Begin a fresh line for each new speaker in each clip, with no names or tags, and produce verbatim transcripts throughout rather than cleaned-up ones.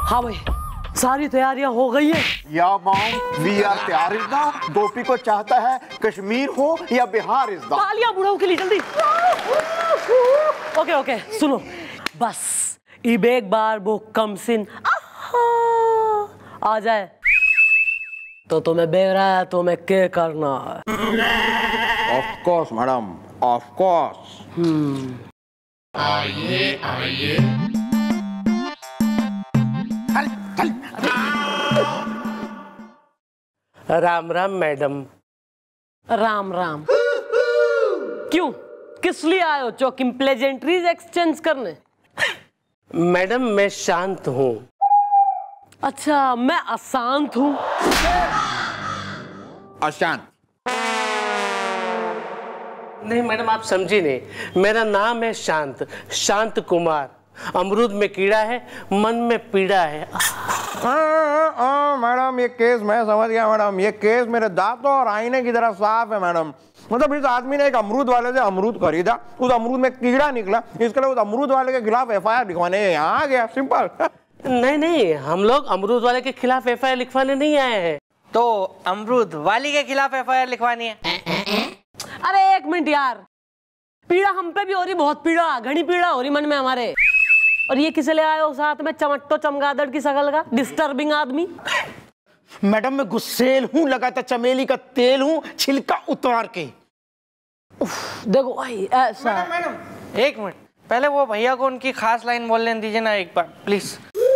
हाँ भाई, सारी तैयारियां हो गई है।
या मॉम, वी आर तैयार इस दा। गोपी को चाहता है कश्मीर हो या बिहार इस दा।
तालियां बुढ़ाओ के लिए जल्दी। ओके ओके सुनो, बस इब एक बार वो कमसिन आ जाए तो तुम्हें बेरा है, तुम्हें क्या करना है।
Of course madam, of course.
हम्म
आइए आइए।
राम राम मैडम।
राम राम। क्यों, किस लिए आए हो? चौकिंग प्लेजेंट्रीज एक्सचेंज करने?
मैडम मैं शांत हूँ।
अच्छा, मैं अशांत हूँ।
अशांत
नहीं मैडम, आप समझी नहीं। मेरा नाम है शांत, शांत कुमार। अमरूद में कीड़ा है, मन में पीड़ा है।
मैडम ये केस मैं समझ गया मैडम। ये केस मेरे दांतों और आईने की तरह साफ है मैडम। मतलब इस आदमी ने एक अमरूद वाले से अमरूद खरीदा, उस अमरूद में कीड़ा निकला, इसके लिए उस अमरूद वाले के खिलाफ एफ आई आर लिखवाने यहाँ आ गया, सिंपल।
नहीं नहीं, हम लोग अमरूद वाले के खिलाफ एफ आई आर लिखवाने नहीं आए हैं।
तो अमरूद वाली के खिलाफ एफ आई आर लिखवानी है।
अरे एक मिनट यार, पीड़ा हम पे भी हो रही, बहुत पीड़ा, घनी पीड़ा हो रही मन में हमारे। और ये किसे ले आए हो साथ में, चमट्टो चमगादड़ की शकल का डिस्टर्बिंग आदमी?
मैडम मैं गुस्सेल हूँ, लगातार चमेली का तेल हूँ, छिलका उतार के।
देखो भाई ऐसा।
मैडम मैडम एक मिनट, पहले वो भैया को उनकी खास लाइन बोल लेने दीजिए ना एक बार please.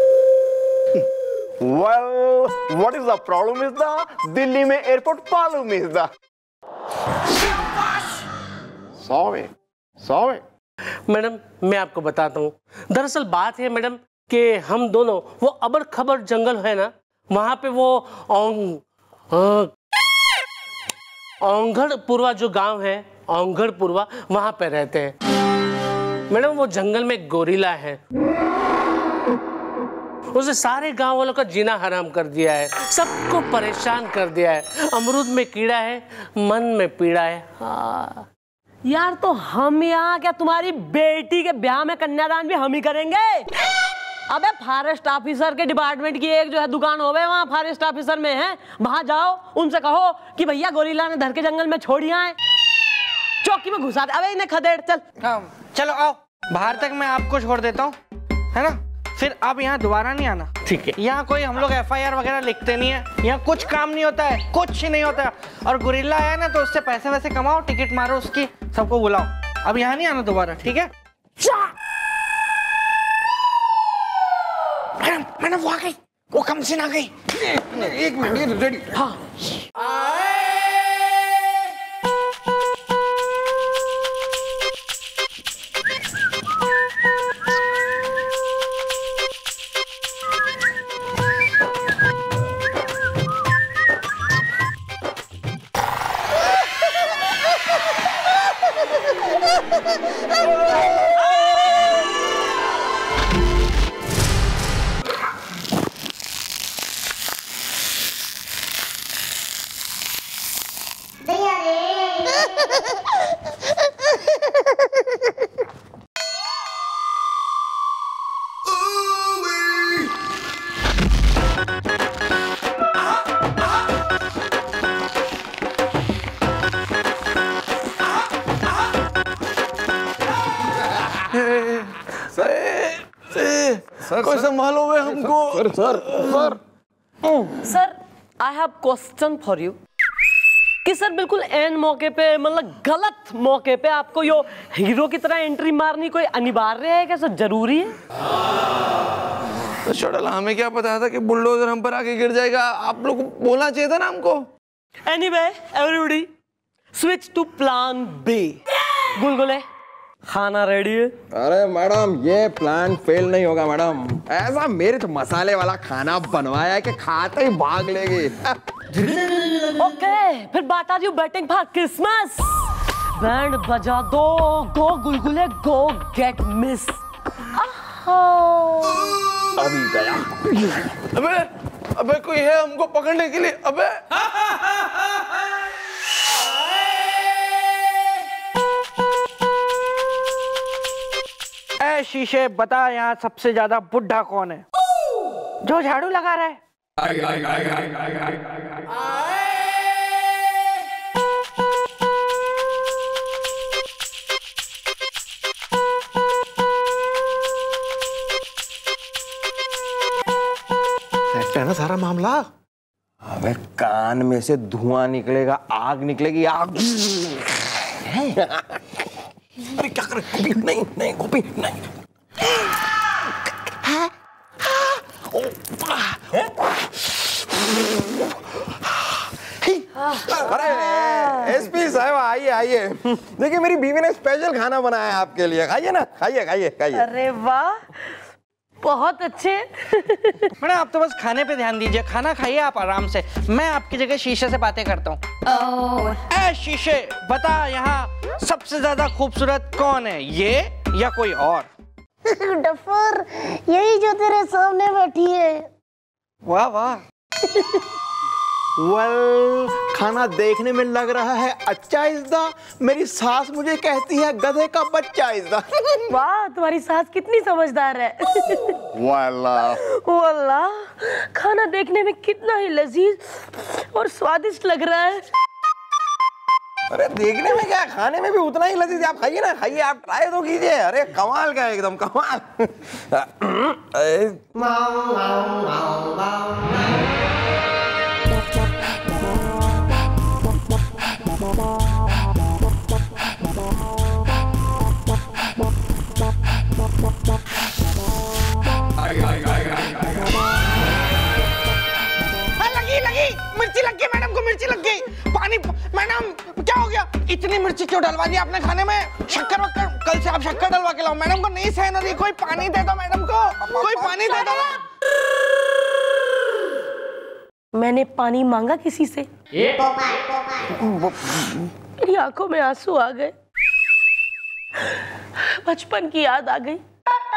Well, what is the problem is the Delhi में एयरपोर्ट मालूम is the sorry sorry।
Madam मैं आपको बताता हूँ, दरअसल बात है मैडम कि हम दोनों वो अबर खबर जंगल है ना, वहां पे वो औंगड़पुरवा जो गांव है, औंगड़पुरवा, वहां पे रहते हैं। मैडम वो जंगल में गोरिल्ला है, उसने सारे गांव वालों का जीना हराम कर दिया है, सबको परेशान कर दिया है। अमरूद में कीड़ा है, मन में पीड़ा है। हाँ।
यार तो हम यहाँ क्या तुम्हारी बेटी के ब्याह में कन्यादान भी हम ही करेंगे? अबे फॉरेस्ट ऑफिसर के डिपार्टमेंट की एक जो है दुकान होवे, वहाँ फॉरेस्ट ऑफिसर में है, वहां जाओ, उनसे कहो कि भैया गोरिल्ला ने धर के जंगल में छोड़ आए, चौकी में घुसा दे। अबे इन्हें खदेड़ चल।
हाँ चलो आओ, बाहर तक मैं आपको छोड़ देता हूँ, है ना? फिर आप यहाँ दोबारा नहीं आना,
ठीक है?
यहाँ कोई हम लोग एफ आई आर वगैरह लिखते नहीं है, यहाँ कुछ काम नहीं होता है, कुछ ही नहीं होता है। और गोरिल्ला आया ना तो उससे पैसे वैसे कमाओ, टिकट मारो उसकी, सबको बुलाओ। अब यहाँ नहीं आना दोबारा, ठीक है?
मैडम मैडम वो आ गई, वो कमसिन आ गई। एक मिनट रेडी। हाँ
कोई संभालो वे हमको। Sir sir sir
sir I have question for you कि सर बिल्कुल एन मौके पे, मतलब गलत मौके पे आपको यो हीरो की तरह एंट्री मारनी कोई अनिवार्य है क्या सर, जरूरी है?
तो शोडला हमें क्या पता था कि बुलडोजर हम पर आके गिर जाएगा, आप लोग को बोलना चाहिए था ना हमको।
Anyway everybody switch to plan B. गुलगुले खाना रेडी है?
अरे मैडम ये प्लान फेल नहीं होगा मैडम, ऐसा मिर्च मसाले वाला खाना बनवाया है कि खाते ही भाग लेगी।
ओके फिर बात आ रही हूँ बैटिंग फॉर क्रिसमस। बैंड बजा दो, गो गुलगुले गो गेट मिस।
अभी गया।
अबे अबे कोई है हमको पकड़ने के लिए? अबे
ए शीशे बता, यहाँ सबसे ज्यादा बुढ़ा कौन है? जो झाड़ू लगा रहा है।
है ना सारा मामला।
अबे कान में से धुआं निकलेगा, आग निकलेगी, आग। अरे क्या कर गोपी? नहीं नहीं गोपी नहीं। अरे एसपी साहब आइए आइए, देखिए मेरी बीवी ने स्पेशल खाना बनाया है आपके लिए, खाइए ना, खाइए खाइए खाइए।
अरे वाह, बहुत अच्छे।
मैडम आप तो बस खाने पे ध्यान दीजिए, खाना खाइए आप आराम से। मैं आपकी जगह शीशे से बातें करता हूँ। ए शीशे, बता यहाँ सबसे ज्यादा खूबसूरत कौन है, ये या कोई और?
डफर, यही जो तेरे सामने बैठी है।
वाह वाह।
वेल, खाना देखने में लग रहा है अच्छा इज़्दा। मेरी सास मुझे कहती है गधे का बच्चा इज़्दा।
वाह, तुम्हारी सास कितनी समझदार है।
वाह
वाह, खाना देखने में कितना ही लजीज और स्वादिष्ट लग रहा है।
अरे देखने में क्या, खाने में भी उतना ही लजीज। आप खाइए ना, खाइए, आप ट्राई तो कीजिए। अरे कमाल का, एकदम कमाल।
लगी लगी मिर्ची लग गई मैडम को, मिर्ची लग गई। पानी मैडम क्या हो गया, इतनी मिर्ची क्यों डलवा दी आपने खाने में? शक्कर वक्कर, कल से आप शक्कर डलवा के लाओ। मैडम को नहीं सहन हो रही, कोई पानी दे दो मैडम को, कोई पानी दे दो।
मैंने पानी मांगा किसी से? मेरी आंखों में आंसू आ गए, बचपन की याद आ गई।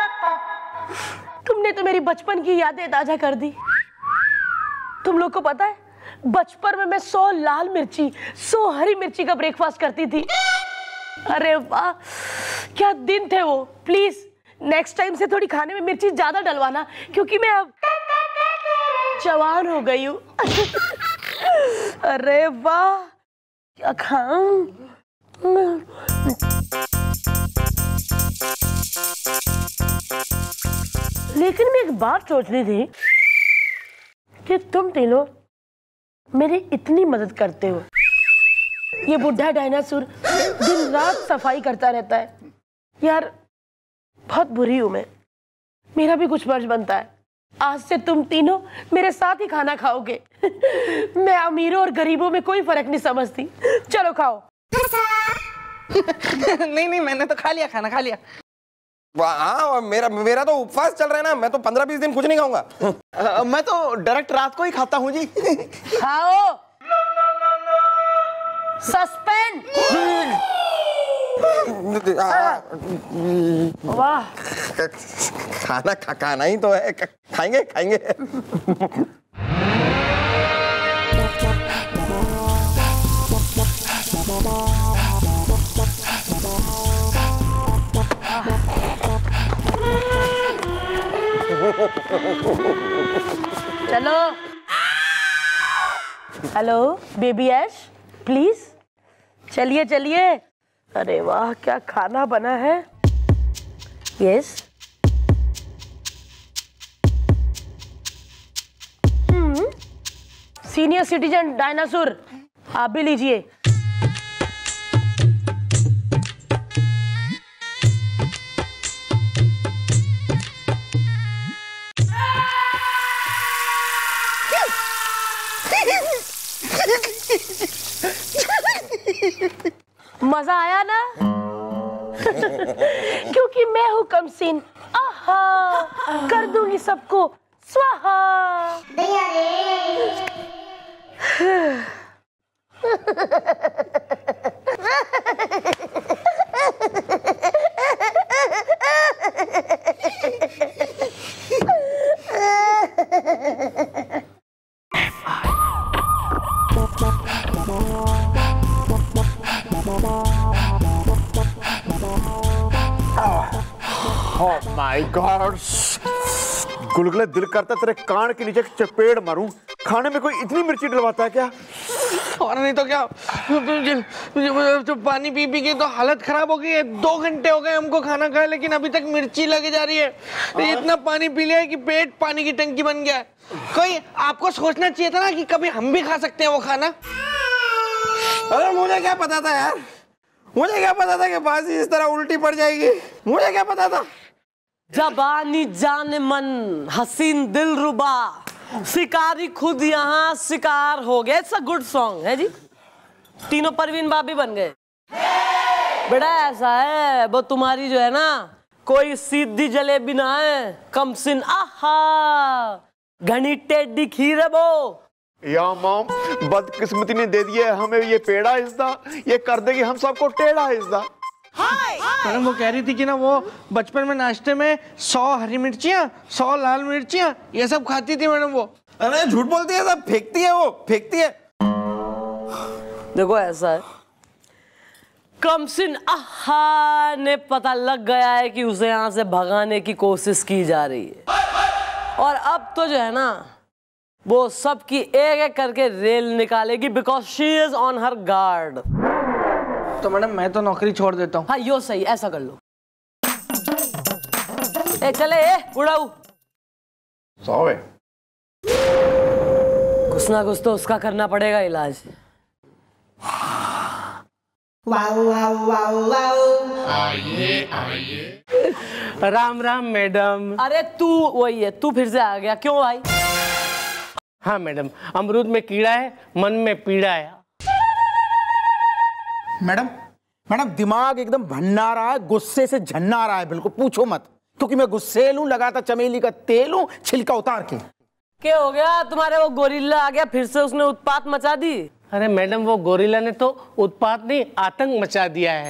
तुमने तो मेरी बचपन की यादें ताजा कर दी। तुम लोग को पता है, बचपन में मैं सौ लाल मिर्ची, सौ हरी मिर्ची का ब्रेकफास्ट करती थी। अरे वाह, क्या दिन थे वो। प्लीज नेक्स्ट टाइम से थोड़ी खाने में मिर्ची ज्यादा डलवाना, क्योंकि मैं अब जवान हो गई हूँ। अरे वाह, क्या खाऊं? लेकिन मैं एक बात सोच रही थी कि तुम तीनों मेरी इतनी मदद करते हो। ये बुढ़ा डायनासोर दिन रात सफाई करता रहता है। यार बहुत बुरी हूं मैं, मेरा भी कुछ फर्ज बनता है। आज से तुम तीनों मेरे साथ ही खाना खाओगे। मैं अमीरों और गरीबों में कोई फर्क नहीं समझती। चलो खाओ।
नहीं नहीं, मैंने तो खा लिया, खाना खा लिया।
हाँ, मेरा मेरा तो उपवास चल रहा है ना, मैं तो पंद्रह बीस दिन कुछ नहीं खाऊंगा।
मैं तो डायरेक्ट रात को ही खाता हूँ जी।
खाओ। सस्पेंस। वाह,
खाना खा, खाना ही तो है, खाएंगे खाएंगे।
चलो। हेलो बेबी ऐश, प्लीज चलिए चलिए। अरे वाह, क्या खाना बना है। Yes. Hmm, senior citizen dinosaur, आप भी लीजिए। मजा आया ना? क्योंकि मैं हूँ कमसीन। आहा, कर दूंगी सबको स्वाहा।
Oh my God! गुलगुले दिल करता तेरे कान के नीचे चपेड़ मारूं। खाने में कोई इतनी मिर्ची डलवाता है क्या?
और नहीं तो क्या, तो पानी पी पी के तो हालत खराब हो गई है। दो घंटे हो गए हमको खाना खाए, लेकिन अभी तक मिर्ची लगी जा रही है। इतना पानी पी लिया है कि पेट पानी की टंकी बन गया है। कोई आपको सोचना चाहिए था ना कि कभी हम भी खा सकते हैं वो खाना।
अरे मुझे क्या पता था यार, मुझे क्या पता था कि बाजी इस तरह उल्टी पड़ जाएगी, मुझे क्या पता था।
जबानी जान मन हसीन दिल रुबा, शिकारी खुद यहाँ शिकार हो गए। इट्स अ गुड सॉन्ग है जी। तीनों परवीन बाबी बन गए। बेटा ऐसा है, वो तुम्हारी जो है ना कोई सीधी जलेबी ना है, कम सिन आहा घनी टेढ़ी खीर है वो।
या मॉम, बदकिस्मती ने दे दिया हमें ये पेड़ा हिस्सा, ये कर देगी हम सबको टेढ़ा हिस्सा।
मैडम वो कह रही थी कि ना वो बचपन में नाश्ते में सौ हरी मिर्चियाँ, सौ लाल मिर्चियाँ ये सब खाती थी मैडम वो।
अरे झूठ बोलती है, सब फेंकती है वो, फेंकती है।
देखो ऐसा है, कमसिन आहा ने पता लग गया है कि उसे यहाँ से भगाने की कोशिश की जा रही है, और अब तो जो है ना वो सबकी एक एक करके रेल निकालेगी, because she is on her guard.
तो मैडम मैं तो नौकरी छोड़ देता हूँ।
हाँ यो सही, ऐसा कर लो। ए चले ए उड़ाऊ,
सौ है
कुछ ना कुछ तो उसका करना पड़ेगा इलाज।
Wow wow wow wow.
आइए आइए।
राम राम मैडम।
अरे तू वही है, तू फिर से आ गया, क्यों भाई?
हाँ मैडम, अमरूद में कीड़ा है, मन में पीड़ा है।
मैडम मैडम दिमाग एकदम भन्ना रहा है, गुस्से से झन्ना रहा है, बिल्कुल पूछो मत। क्योंकि मैं गुस्से लूं, लगाता चमेली का तेल हूं, छिलका उतार के।
क्या हो गया तुम्हारे? वो गोरिल्ला आ गया फिर से, उसने उत्पात मचा दी।
अरे मैडम वो गोरिल्ला ने तो उत्पात नहीं, आतंक मचा दिया है।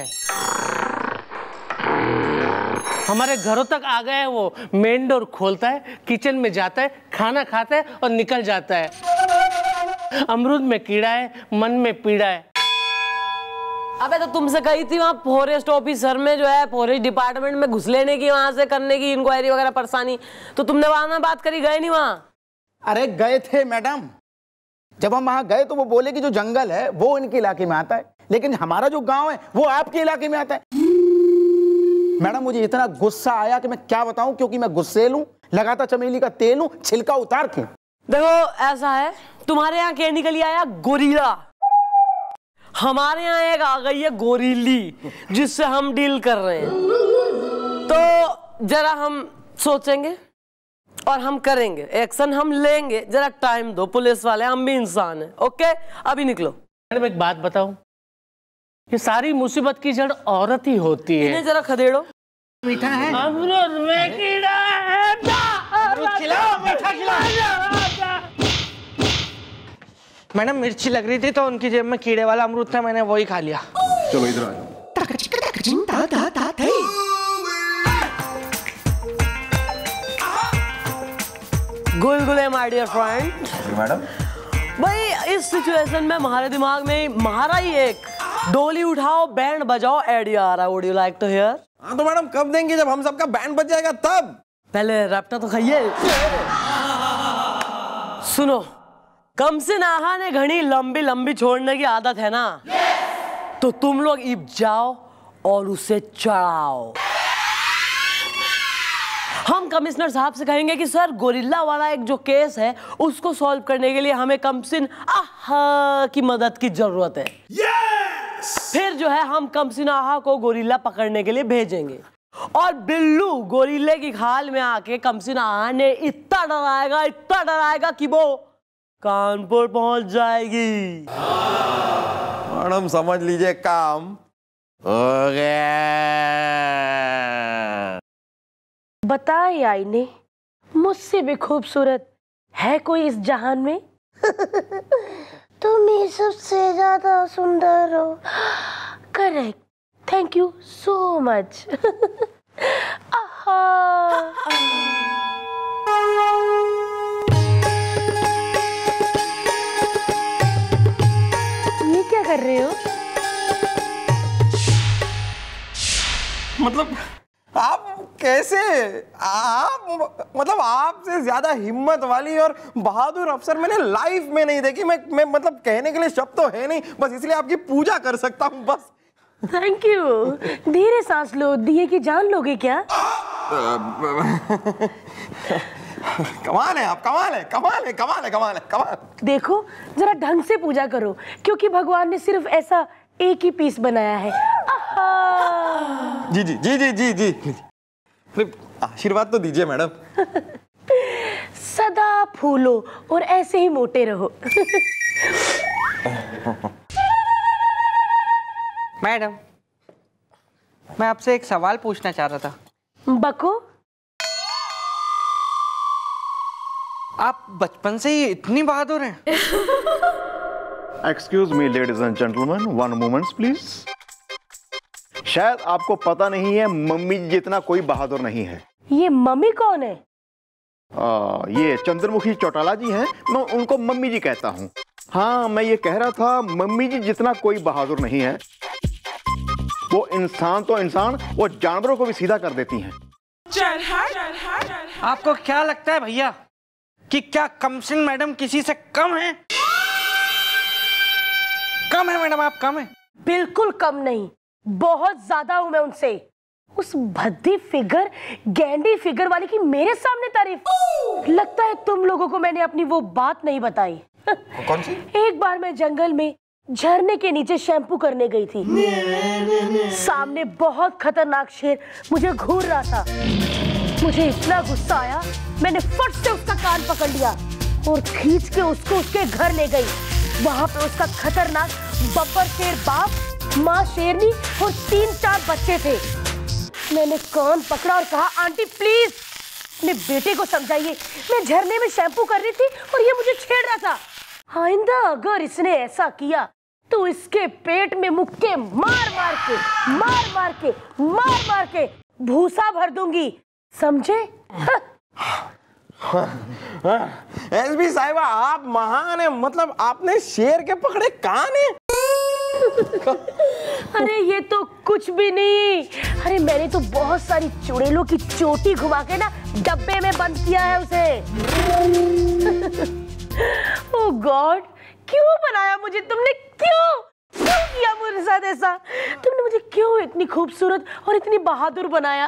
हमारे घरों तक आ गया है वो। मेन डोर खोलता है, किचन में जाता है, खाना खाता है और निकल जाता है। अमरूद में कीड़ा है, मन में पीड़ा है।
अबे तो तुमसे कही थी वहाँ फॉरेस्ट ऑफिसर में जो है, फॉरेस्ट डिपार्टमेंट में घुस लेने की, वहां से करने की इंक्वायरी वगैरह परेशानी, तो तुमने वहां में बात करी, गए नहीं वहां?
अरे गए थे मैडम, जब हम वहां गए तो वो बोले कि जो जंगल है वो इनके इलाके में आता है, लेकिन हमारा जो गांव है वो आपके इलाके में आता है। मैडम मुझे इतना गुस्सा आया कि मैं क्या बताऊं, क्योंकि मैं गुस्सेल हूं, लगाता चमेली का तेल हूं, छिलका उतार के।
देखो ऐसा है, तुम्हारे यहाँ क्या निकली आया? गोरिल्ला। हमारे यहाँ एक आ गई है गोरिल्ली, जिससे हम डील कर रहे हैं। तो जरा हम सोचेंगे और हम करेंगे, एक्शन हम लेंगे, जरा टाइम दो। पुलिस वाले, हम भी इंसान हैं। ओके अभी निकलो।
मैडम एक बात बताऊं, ये सारी मुसीबत की जड़ औरत ही होती है।
इन्हें जरा खदेड़ो।
मीठा है,
अमरूद में कीड़ा है,
खिलाओ मीठा खिलाओ। मैडम मिर्ची लग रही थी तो उनकी जेब में कीड़े वाला अमरूद था, मैंने वही खा लिया।
चलो इधर आ जाओ।
Gulgule my dear friend.
Madam
भाई इस सिचुएशन में हमारे दिमाग में महारा ही एक डोली उठाओ, बैंड बजाओ आइडिया आ रहा है। Would you like to hear?
हाँ तो मैडम कब देंगे, जब हम सबका बैंड बज जाएगा तब।
पहले रैप्टा तो खाइए। सुनो, कमसिन आहा ने घनी लंबी लंबी छोड़ने की आदत है ना, तो तुम लोग इब जाओ और उसे चढ़ाओ। हम कमिश्नर साहब से कहेंगे कि सर गोरिल्ला वाला एक जो केस है उसको सॉल्व करने के लिए हमें कमसिन आहा की मदद की जरूरत है। yes! फिर जो है हम कमसिन आहा को गोरिल्ला पकड़ने के लिए भेजेंगे, और बिल्लू गोरिल्ले की खाल में आके कमसिन आहा ने इतना डराएगा, इतना डराएगा कि वो कानपुर पहुंच जाएगी।
मैडम समझ लीजिए काम हो गया।
बताए आईने, मुझसे भी खूबसूरत है कोई इस जहान में? तुम ही सबसे ज्यादा सुंदर हो। Correct, thank you so much. ये क्या कर रहे हो?
मतलब आप कैसे आप, मतलब आपसे ज्यादा हिम्मत वाली और बहादुर अफसर मैंने लाइफ में नहीं देखी। मैं मैं मतलब कहने के लिए शब्द तो है नहीं, बस इसलिए आपकी पूजा कर सकता हूँ बस।
Thank you. धीरे सांस लो, दिए की जान लोगे क्या?
कमाल है आप, कमाल है, कमाल है, कमाल है, कमाल है, कमाल।
देखो जरा ढंग से पूजा करो, क्योंकि भगवान ने सिर्फ ऐसा एक ही पीस बनाया है। आहा।
जी जी जी जी जी जी आशीर्वाद तो दीजिए मैडम।
सदा फूलो और ऐसे ही मोटे रहो।
मैडम, मैं आपसे एक सवाल पूछना चाह रहा था।
बको।
आप बचपन से ही इतनी बहादुर हैं?
Excuse me ladies and gentleman, one moments please. शायद आपको पता नहीं है, मम्मी जितना कोई बहादुर नहीं है।
ये मम्मी कौन है?
आ, ये चंद्रमुखी चौटाला जी हैं, मैं उनको मम्मी जी कहता हूँ। हाँ, मैं ये कह रहा था, मम्मी जी जितना कोई बहादुर नहीं है। वो इंसान तो इंसान, वो जानवरों को भी सीधा कर देती हैं।
चल हट। आपको क्या लगता है भैया कि क्या कमसिन मैडम किसी से कम है? कम है मैडम, आप कम है?
बिल्कुल कम नहीं, बहुत ज्यादा हूं मैं उनसे। उस भद्दी फिगर, गैंडी फिगर वाली की मेरे सामने तारीफ। लगता है तुम लोगों को मैंने अपनी वो बात नहीं बताई।
कौन सी?
एक बार मैं जंगल में झरने के नीचे शैम्पू करने गई थी। सामने बहुत खतरनाक शेर मुझे घूर रहा था। मुझे इतना गुस्सा आया, मैंने फट से उसका कान पकड़ लिया और खींच के उसको उसके घर ले गई। वहां पे उसका खतरनाक बब्बर शेर बाप, माँ शेरनी और तीन चार बच्चे थे। मैंने कान पकड़ा और कहा, आंटी प्लीज अपने बेटे को समझाइए, मैं झरने में शैम्पू कर रही थी और ये मुझे छेड़ रहा था। आइंदा अगर इसने ऐसा किया तो इसके पेट में मुक्के मार मार के मार मार के मार मार के भूसा भर दूंगी, समझे?
एसपी साहिबा, आप महान है, मतलब आपने शेर के पकड़े कान है।
अरे ये तो कुछ भी नहीं। अरे मैंने तो बहुत सारी चुड़ैलों की चोटी घुमा के ना डब्बे में बंद किया है उसे। ओह गॉड, क्यों बनाया मुझे तुमने? क्यों क्यों किया मेरे साथ ऐसा? तुमने मुझे क्यों इतनी खूबसूरत और इतनी बहादुर बनाया?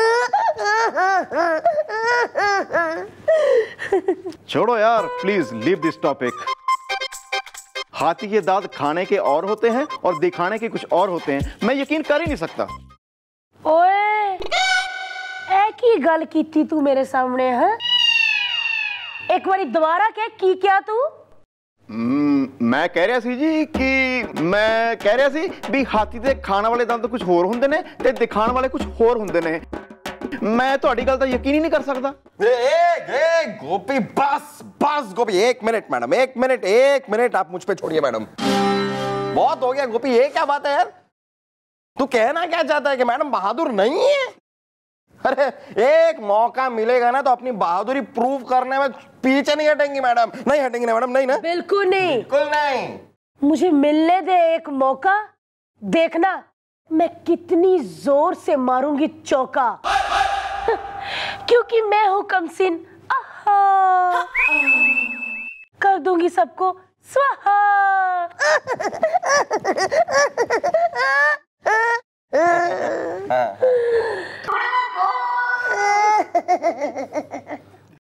छोड़ो यार, प्लीज लीव दिस टॉपिक। हाथी के दांत खाने के और होते हैं और दिखाने के कुछ और होते हैं। मैं यकीन कर ही नहीं सकता।
ओए, एक ही गल की थी तू मेरे सामने है? एक बारी दोबारा क्या की क्या तू?
Hmm, मैं कह रहा सी जी कि मैं कह रहा सी भी हाथी ਦੇ ਖਾਣ ਵਾਲੇ ਦੰਦ ਕੁਝ ਹੋਰ ਹੁੰਦੇ ਨੇ ਤੇ ਦਿਖਾਣ ਵਾਲੇ ਕੁਝ ਹੋਰ ਹੁੰਦੇ ਨੇ। मैं ਤੁਹਾਡੀ ਗੱਲ ਦਾ ਯਕੀਨ ਹੀ नहीं कर सकता।
एक एक गोपी, बस बस गोपी, एक मिनट मैडम, एक मिनट एक मिनट आप मुझ पे छोड़िए मैडम। बहुत हो गया गोपी, ये क्या बात है यार? तू कहना क्या चाहता है कि मैडम बहादुर नहीं है? अरे एक मौका मिलेगा ना तो अपनी बहादुरी प्रूव करने में पीछे नहीं हटेंगी मैडम। नहीं हटेंगी ना मैडम? नहीं ना?
बिल्कुल नहीं,
बिल्कुल नहीं।
मुझे मिलने दे एक मौका, देखना मैं कितनी जोर से मारूंगी चौका। क्योंकि मैं हूं कमसिन, आहा, कर दूंगी सबको स्वाहा।
हाँ, हाँ।